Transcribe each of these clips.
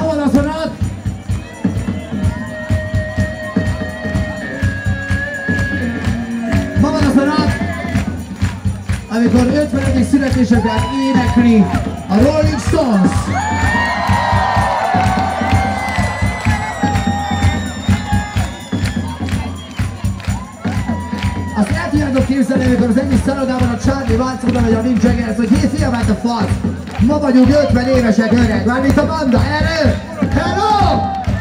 van a szonat? Ma van a szonat, amikor 50. születésnapját énekli a Rolling Stones. Azt el tudjátok képzelni, amikor az egyik szállodában a Charlie Watts oda megy a Mick Jaggerhez, hogy hé, fiam, hát a fasz! Ma vagyunk 50 évesek, öreg, mármint a banda, erő! Hello!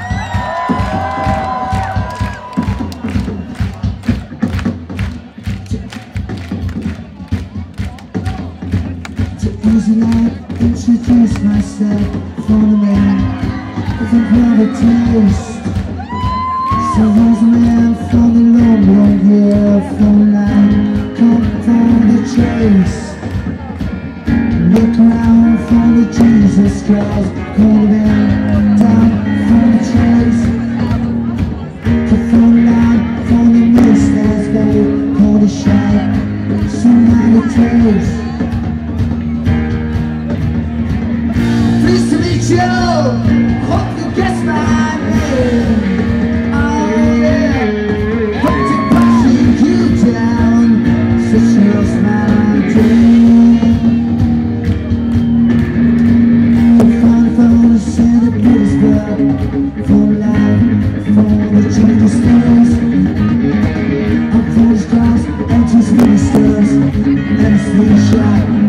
Easy life, introduce myself for the man with a private taste. So here's a man from the long road here from line, come for the chase. Look around for the Jesus Christ, call the man down for the chase. Come for the line, for the mist that's babe, call the shine, somebody taste. Pleased to meet you, hope you guess my name. Oh yeah, hope to pushing you down, such a smile dream. Find phone, St. Petersburg, for life, for the changes things. I'm for the stars, and just ministers, and it's the shot.